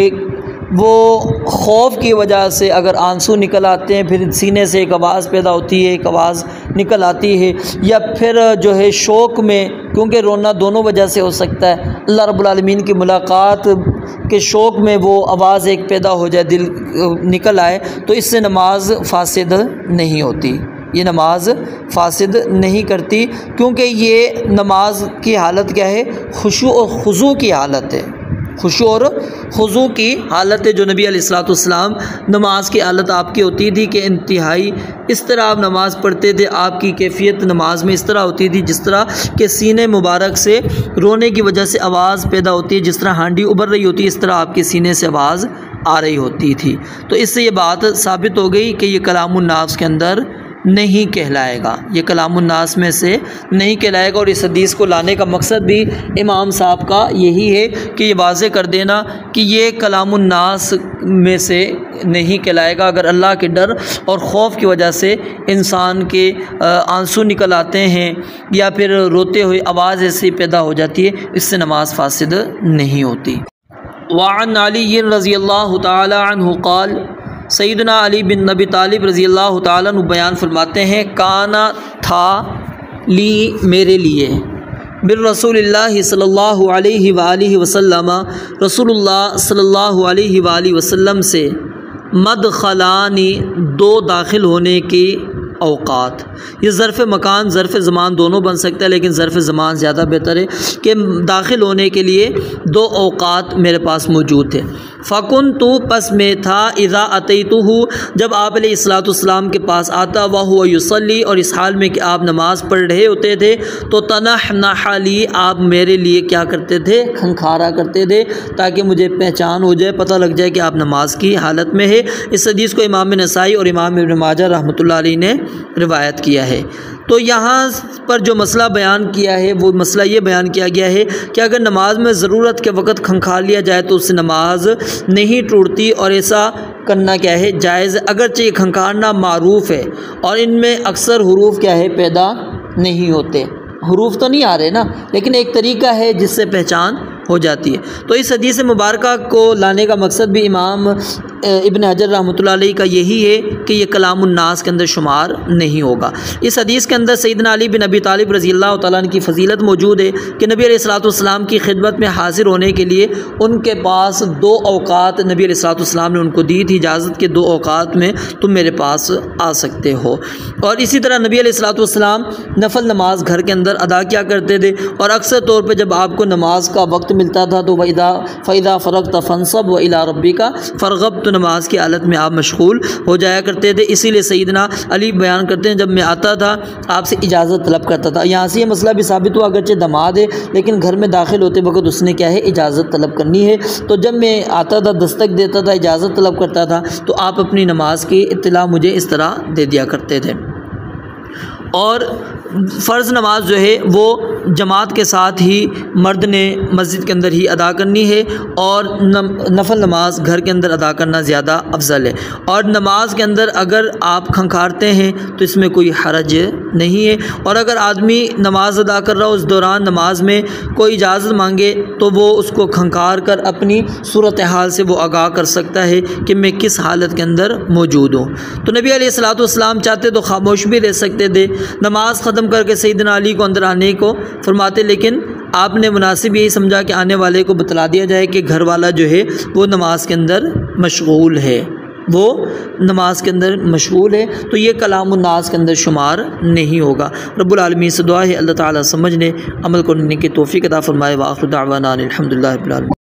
وہ خوف کی وجہ سے اگر آنسو نکل آتے ہیں، پھر سینے سے ایک آواز پیدا ہوتی ہے، ایک آواز نکل آتی ہے، یا پھر جو ہے شوق میں، کیونکہ رونا دونوں وجہ سے ہو سکتا ہے، اللہ رب العالمین کی ملاقات کے شوق میں وہ آواز ایک پیدا ہو جائے، دل نکل آئے، تو اس سے نماز فاسد نہیں ہوتی، یہ نماز فاسد نہیں کرتی، کیونکہ یہ نماز کی حالت کیا ہے؟ خشوع اور خضوع کی حالت ہے، خشوع اور خضوع کی حالت ہے، جو نبی علیہ الصلوۃ والسلام نماز کی حالت آپ کی ہوتی تھی کہ انتہائی اس طرح آپ نماز پڑھتے تھے، آپ کی کیفیت نماز میں اس طرح ہوتی تھی جس طرح کہ سینے مبارک سے رونے کی وجہ سے آواز پیدا ہوتی ہے، جس طرح ہانڈی ابل رہی ہوتی ہے اس طرح آپ کے سینے سے آواز آ رہی ہوتی تھی۔ تو اس سے یہ بات ثابت ہو گئی کہ یہ کلام الناس کے اندر نہیں کہلائے گا، یہ کلام الناس میں سے نہیں کہلائے گا۔ اور اس حدیث کو لانے کا مقصد بھی امام صاحب کا یہی ہے کہ یہ واضح کر دینا کہ یہ کلام الناس میں سے نہیں کہلائے گا۔ اگر اللہ کے ڈر اور خوف کی وجہ سے انسان کے آنسو نکل آتے ہیں یا پھر روتے ہوئے آواز ایسی پیدا ہو جاتی ہے، اس سے نماز فاسد نہیں ہوتی۔ وعن علی رضی اللہ تعالی عنہ قال، سیدنا علی بن ابی طالب رضی اللہ تعالیٰ عنہ بیان فرماتے ہیں، کانا تھا لی میرے لیے، بالرسول اللہ صلی اللہ علیہ وآلہ وسلم، رسول اللہ صلی اللہ علیہ وآلہ وسلم سے مدخلانی، دو داخل ہونے کی اوقات۔ یہ ظرف مکان ظرف زمان دونوں بن سکتا ہے، لیکن ظرف زمان زیادہ بہتر ہے کہ داخل ہونے کے لیے دو اوقات میرے پاس موجود تھے۔ فَكُنْتُ، پس میں تھا، اذا اتیتہ، جب آپ علیہ الصلوۃ والسلام کے پاس آتا، وَهُوَ يُصَلِّي، اور اس حال میں کہ آپ نماز پڑھ رہے ہوتے تھے، تو تنحنح لی، آپ میرے لیے کیا کرتے تھے؟ کھنکھارا کرتے تھے، تاکہ مجھے پہچان ہو جائے، پتہ لگ جائے کہ آپ نماز کی حالت میں ہے۔ اس حدیث کو امام نسائی اور امام ابن ماجہ رحمۃ اللہ علیہ نے روایت کیا ہے۔ تو یہاں پر جو مسئلہ بیان کیا ہے وہ مسئلہ یہ بیان کیا گیا ہے کہ اگر نماز میں ضرورت کے وقت کھنکھال لیا جائے تو اس سے نماز نہیں ٹوٹتی، اور ایسا کرنا کیا ہے جائز، اگرچہ یہ کھنکھالنا معروف ہے اور ان میں اکثر حروف کیا ہے پیدا نہیں ہوتے، حروف تو نہیں آ رہے نا، لیکن ایک طریقہ ہے جس سے پہچان ہو جاتی ہے۔ تو اس حدیث مبارکہ کو لانے کا مقصد بھی امام ابن حجر رحمۃ اللہ علیہ کا یہی ہے کہ یہ کلام الناس کے اندر شمار نہیں ہوگا۔ اس حدیث کے اندر سیدنا علی بن ابی طالب رضی اللہ تعالیٰ عنہ کی فضیلت موجود ہے کہ نبی علیہ الصلوۃ والسلام کی خدمت میں حاضر ہونے کے لیے ان کے پاس 2 اوقات نبی علیہ الصلوۃ والسلام نے ان کو دی تھی اجازت کہ 2 اوقات میں تم میرے پاس آ سکتے ہو۔ اور اسی طرح نبی علیہ الصلوۃ والسلام نفل نماز گھر کے اندر ادا کیا کرتے تھے، اور اکثر طور پہ جب آپ کو نماز کا وقت ملتا تھا تو فَإِذَا فَرَغْتَ فَانْصَبْ وَإِلَىٰ رَبِّكَ فَارْغَب، تو نماز کی حالت میں آپ مشغول ہو جایا کرتے تھے۔ اسی لیے سیدنا علی بیان کرتے ہیں جب میں آتا تھا آپ سے اجازت طلب کرتا تھا۔ یہاں سے یہ مسئلہ بھی ثابت ہوا اگرچہ دماد ہے لیکن گھر میں داخل ہوتے وقت اس نے کیا ہے اجازت طلب کرنی ہے۔ تو جب میں آتا تھا دستک دیتا تھا اجازت طلب کرتا تھا تو آپ اپنی نماز کی اطلاع مجھے اس طرح دے دیا کرتے تھے۔ اور فرض نماز جو ہے وہ جماعت کے ساتھ ہی مرد نے مسجد کے اندر ہی ادا کرنی ہے، اور نفل نماز گھر کے اندر ادا کرنا زیادہ افضل ہے۔ اور نماز کے اندر اگر آپ کھنکھارتے ہیں تو اس میں کوئی حرج نہیں ہے، اور اگر آدمی نماز ادا کر رہا ہو اس دوران نماز میں کوئی اجازت مانگے تو وہ اس کو کھنکھار کر اپنی صورتحال سے وہ آگاہ کر سکتا ہے کہ میں کس حالت کے اندر موجود ہوں۔ تو نبی علیہ الصلوۃ والسلام چاہتے تو خاموش بھی رہ سکتے تھے، نماز ختم کر کے سیدنا علی کو اندر آنے کو فرماتے، لیکن آپ نے مناسب یہی سمجھا کہ آنے والے کو بتلا دیا جائے کہ گھر والا جو ہے وہ نماز کے اندر مشغول ہے، وہ نماز کے اندر مشغول ہے، تو یہ کلام الناس کے اندر شمار نہیں ہوگا۔ رب العالمین سے دعا ہے اللہ تعالیٰ سمجھنے عمل کرنے کی توفیق عطا فرمائے۔ وآخر دعوانا الحمدللہ رب العالمین۔